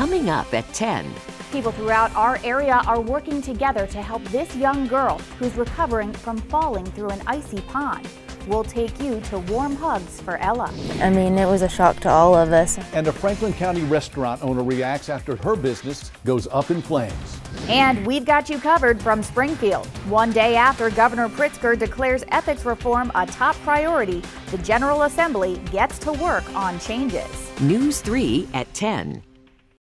coming up at 10. People throughout our area are working together to help this young girl who's recovering from falling through an icy pond. We'll take you to warm hugs for Ella. I mean, it was a shock to all of us. And a Franklin County restaurant owner reacts after her business goes up in flames. And we've got you covered from Springfield. One day after Governor Pritzker declares ethics reform a top priority, the General Assembly gets to work on changes. News 3 at 10.